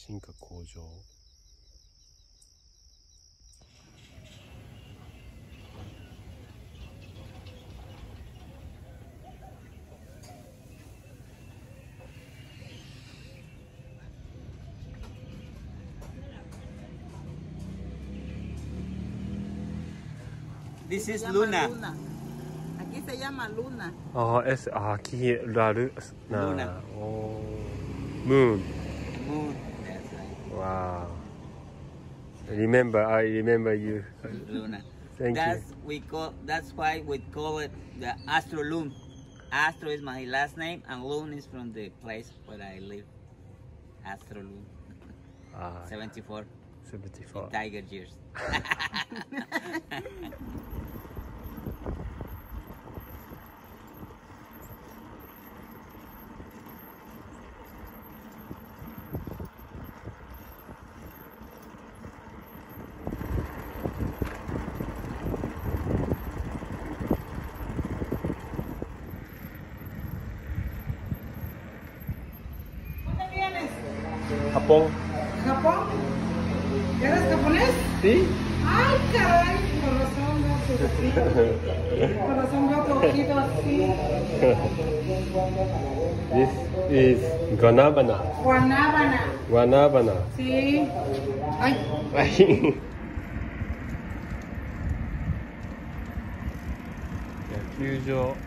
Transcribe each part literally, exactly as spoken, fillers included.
進化向上。 This is Luna. Aquí se llama Luna. Ah, es, ah, aquí la luna. Luna. Oh, moon. Moon. That's right. Wow. Remember, I remember you. Luna. Thank that's you. we call. That's why we call it the Astro Loon. Astro is my last name, and Loon is from the place where I live. Astro Loon. Ah, Seventy-four. seventy-four. Tiger years. Japón. ¿Japón? ¿Eres japonés? Sí. ¡Ay, caray! Con razón veo tus ojitos. Con razón veo tu ojito así. This is Guanabana. Guanábana. Guanabana. Sí. Ay. Ay. 野球場。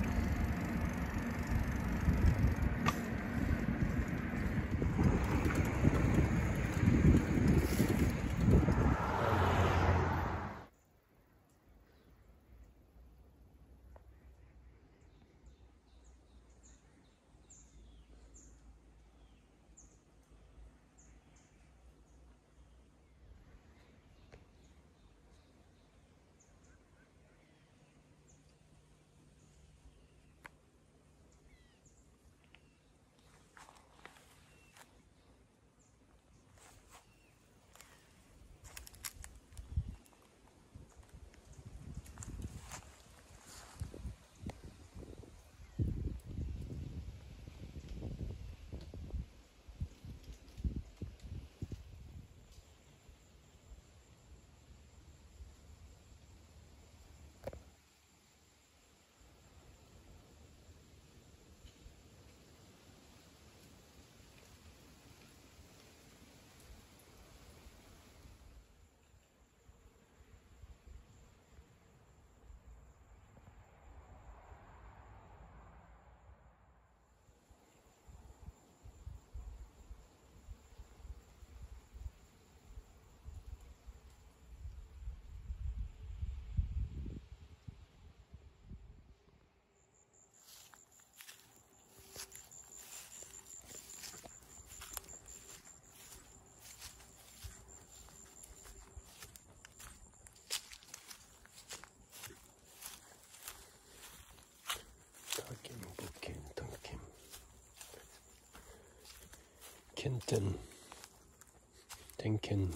点点点検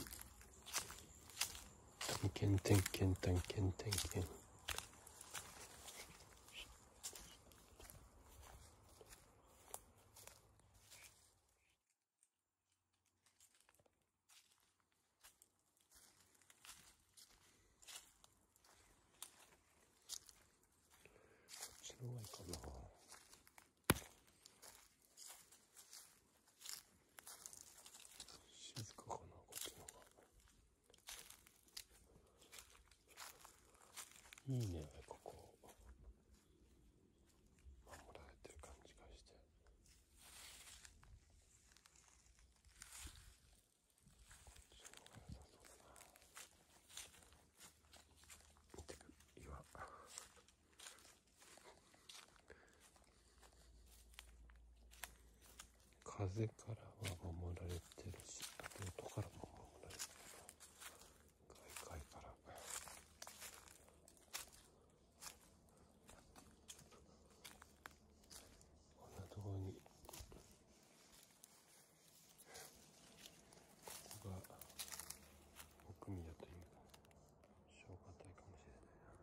点検点検点検点検こっちの方がいいかな。静かかな、こっちの方が。いいね、ここ。守られてる感じがして。こっちの方が良さそうだな。見てく、岩。風からは守られてるし、あと音からも守られてるな。外界から。こんなところにここが奥宮という小型体かもしれないな。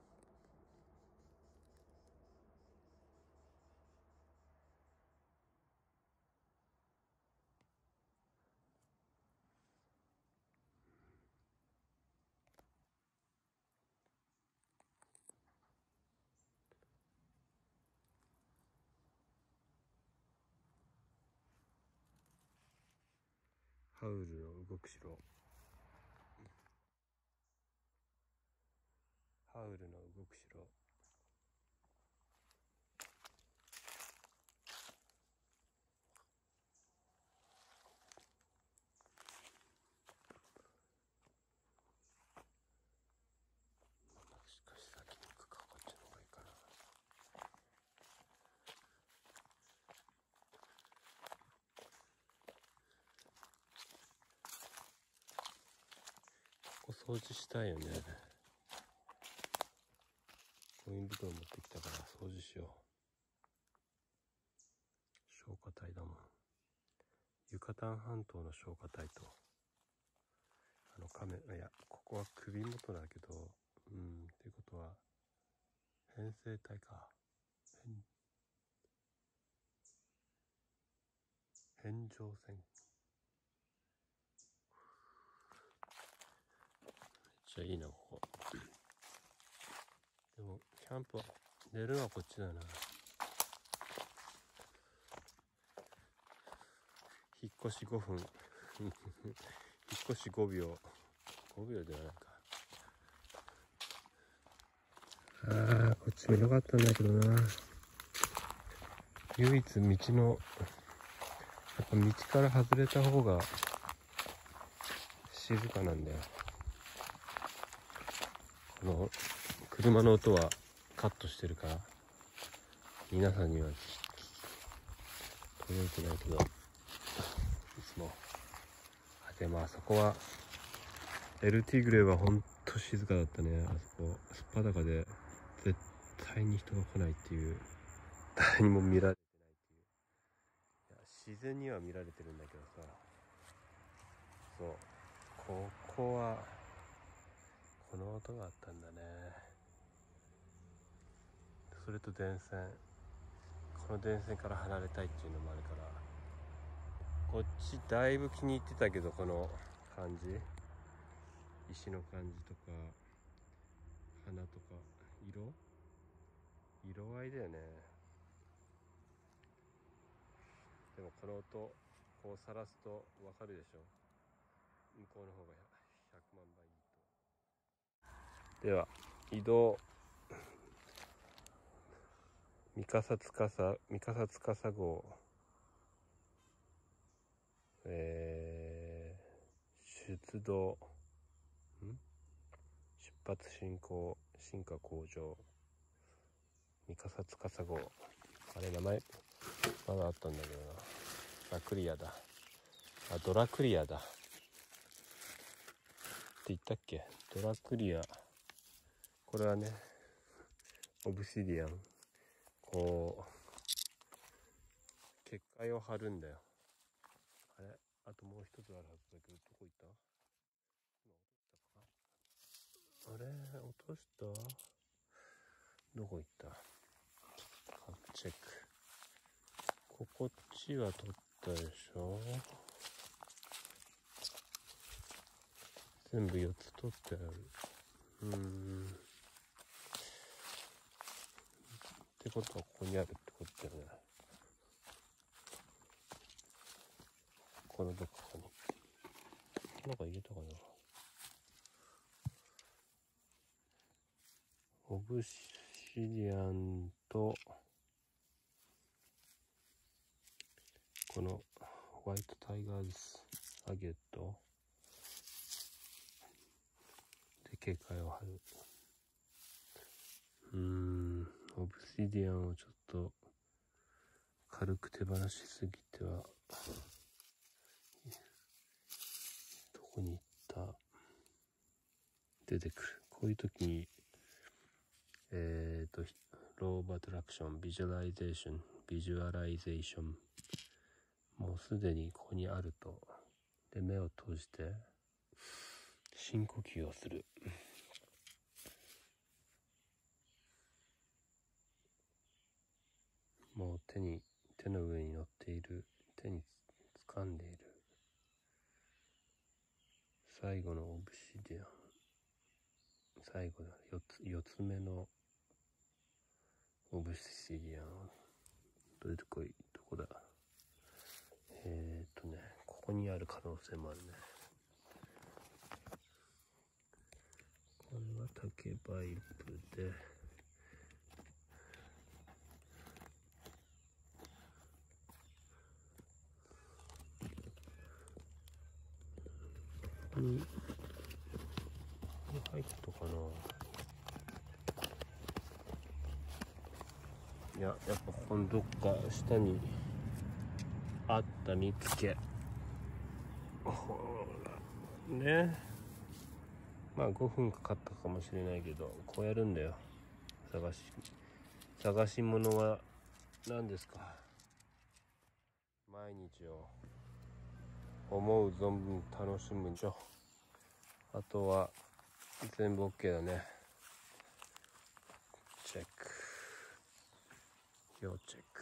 ハウルの動く城。ハウルの動く城。しかし先に行くか、こっちの方がいいかな。ここ掃除したいよね。ゴミ袋持ってきたから掃除しよう。消火隊だもん。ユカタン半島の消火隊と、あのカメ、いや、ここは首元だけど、うん、っていうことは、編成隊か。編、返上線。めっちゃいいな、ここ。でも、キャンプは、寝るのはこっちだな。引っ越しごふん。引っ越しごびょう。ごびょうではないか。ああ、こっちも良かったんだけどな。唯一道の、やっぱ道から外れた方が静かなんだよ。この車の音はカットしてるから皆さんには届いてないけど、いつも。あ、でもあそこはエルティグレはほんと静かだったね。あそこすっぱだかで絶対に人が来ないっていう、誰にも見られてないっていう。いや、自然には見られてるんだけどさ、そう、ここはこの音があったんだね。それと電線、この電線から離れたいっていうのもあるから、こっちだいぶ気に入ってたけど、この感じ、石の感じとか花とか色色合いだよね。でもこの音こうさらすとわかるでしょ、向こうの方がひゃくまんばいいいと。では移動。三笠司三笠司号、えー、出動ん出発進行進化向上三笠司号。あれ名前まだあったんだけどな。あ、クリアだ。あ、ドラクリアだって言ったっけ。ドラクリア、これはねオブシディアン、こう結界を張るんだよ。あれ、あともう一つあるはずだけど、どこ行った？今落としたか？あれ、落とした？どこ行った？各チェック。ここっちは取ったでしょ。全部よっつ取ってある。うーん。ってことはここにあるってことだよね。このどこかに。なんか入れたかな。オブシディアンと、このホワイトタイガーズアゲットで警戒を張る。うーん、オブシディアンをちょっと軽く手放しすぎては、どこに行った？出てくる。こういう時にえっとローバトラクション、ビジュアライゼーション、ビジュアライゼーション、もうすでにここにあると。で、目を閉じて深呼吸をする。もう手に手の上に乗っている、手に掴んでいる最後のオブシディアン、最後だ、四つ四つ目のオブシディアン。どれどこいどこだ。えーっとねこここにある可能性もあるね。これは竹パイプで、ここに入ったかな。いや、やっぱここのどっか下にあった見つけ。ほらね、まあごふんかかったかもしれないけど、こうやるんだよ。探し探し物は何ですか。毎日を思う存分楽しむんでしょ。あとは全部 OK だね。チェック、要チェック。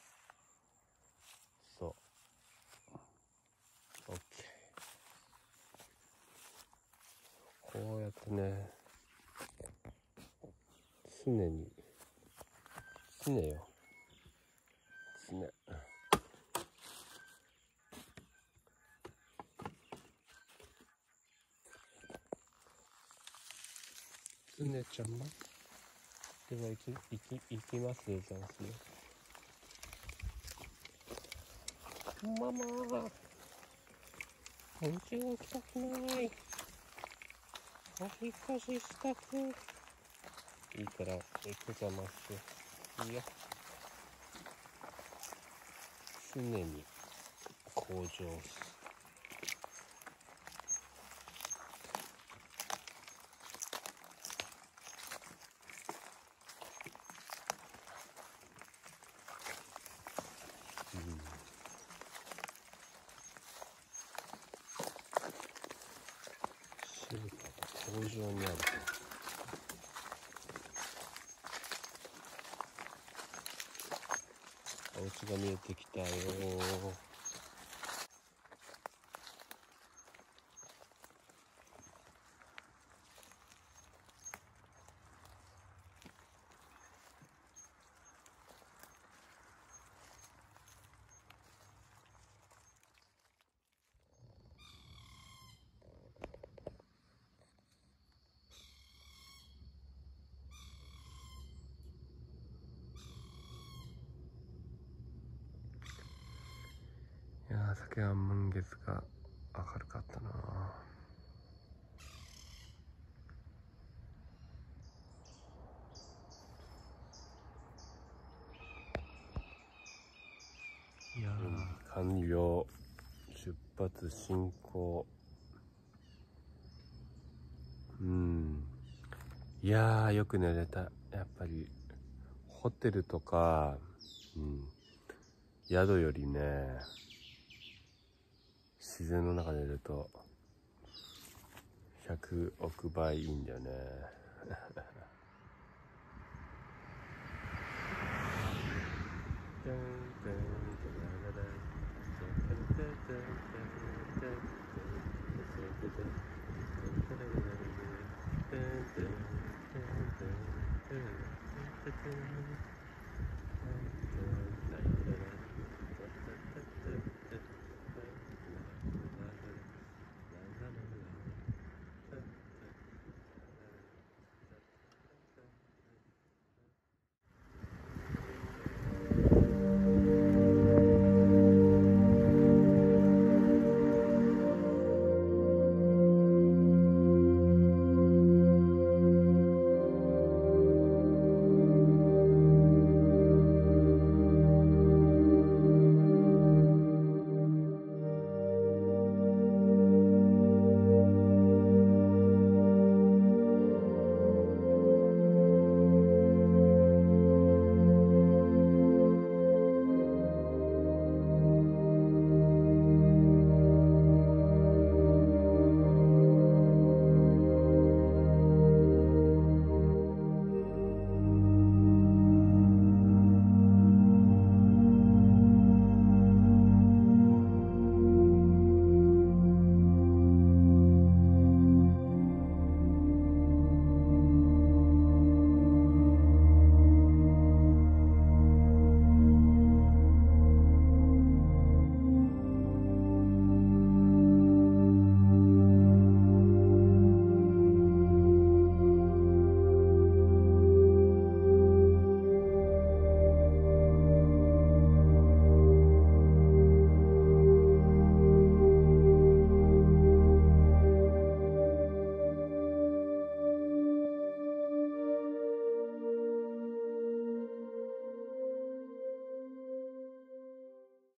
そう OK。 こうやってね、常に常よ常常ちゃんもでは行き行き行きますでざんすね。ママお家が来たくない、お引っ越ししたくいいから行くざますいいよ。常に向上す。静かな向上にあると。お家が見えてきたよ。いやー、酒は満月が明るかったな。いやー、完了。出発進行。うん。いやー、よく寝れた。やっぱりホテルとか、うん、宿よりね、自然の中で寝るとひゃくおくばいいいんだよね。